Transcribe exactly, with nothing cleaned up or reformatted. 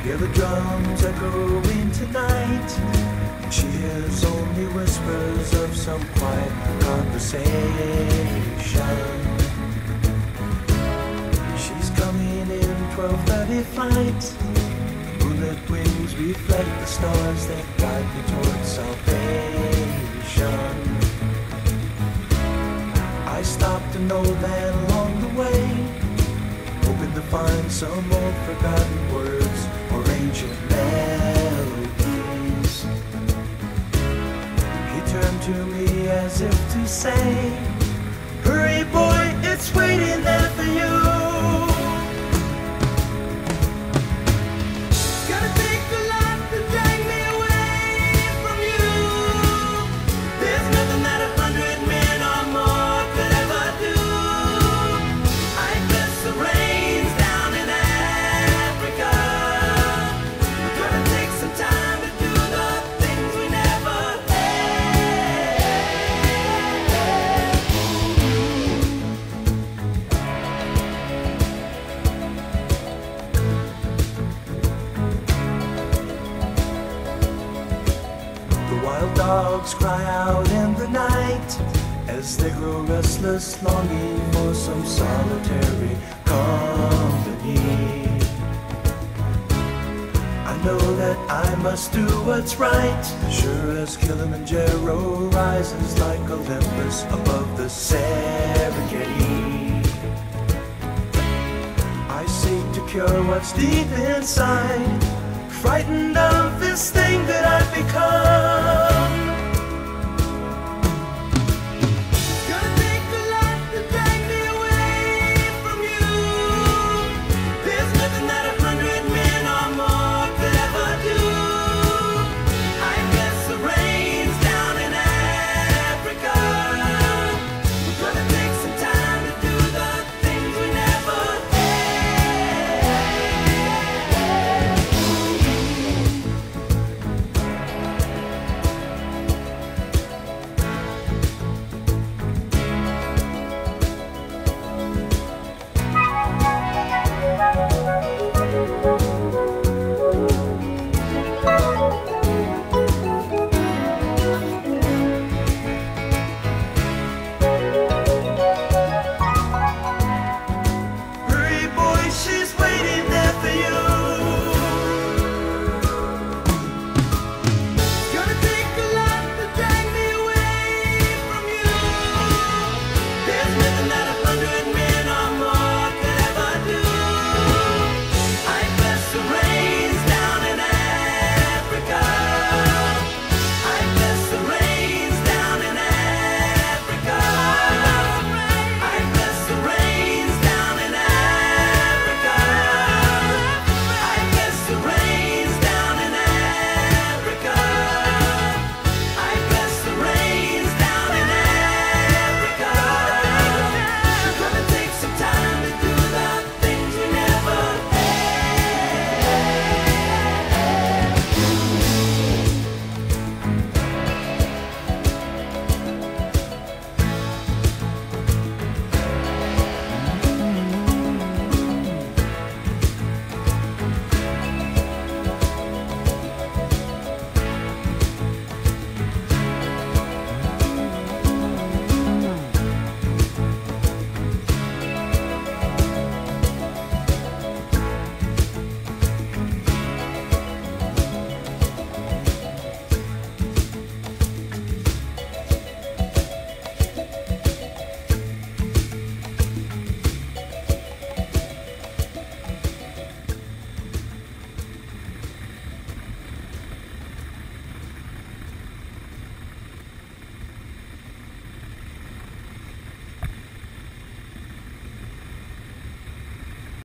Hear the drums echoing tonight. She hears only whispers of some quiet conversation. She's coming in twelve thirty flight. Moonlit wings reflect the stars that guide me towards salvation. I stopped an old man along the way, hoping to find some old forgotten words or ancient melodies. He turned to me as if to say, hurry boy, it's waiting there for you. Gotta take a lot to drag me away from you. There's nothing that a hundred men or more could ever do. I guess the rain's down in Africa. We're gonna take some time to do the things we never The wild dogs cry out in the night as they grow restless, longing for some solitary company. I know that I must do what's right, sure as Kilimanjaro rises like Olympus above the Serengeti. I seek to cure what's deep inside, frightened of this thing that I've become.